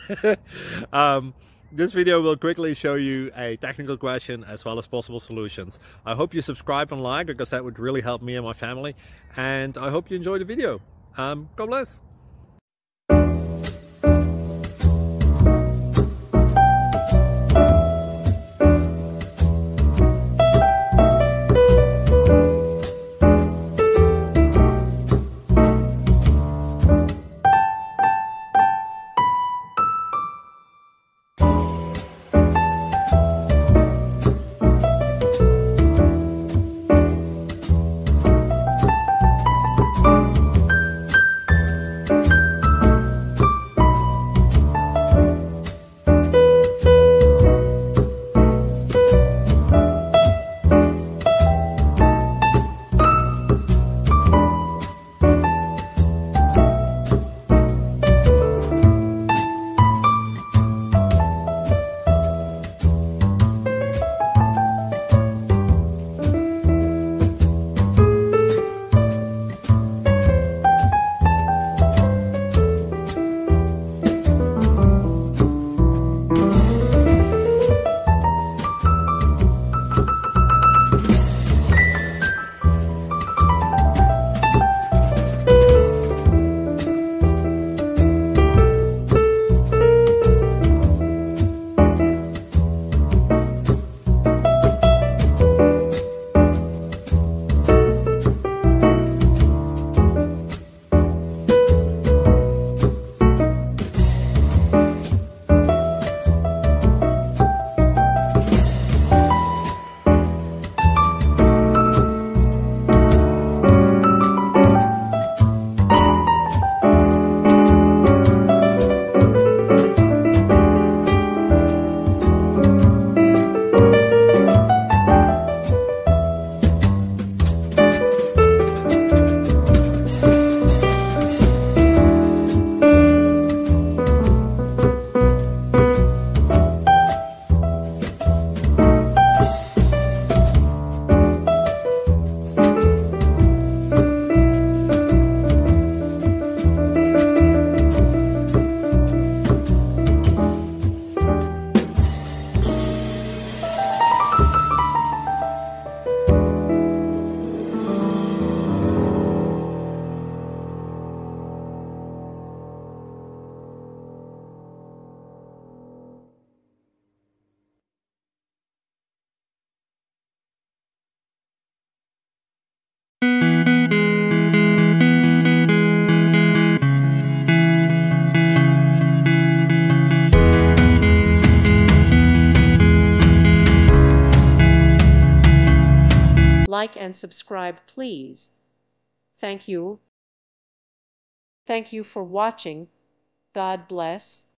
This video will quickly show you a technical question as well as possible solutions. I hope you subscribe and like, because that would really help me and my family. And I hope you enjoy the video. God bless. Like and subscribe, please. Thank you. Thank you for watching. God bless.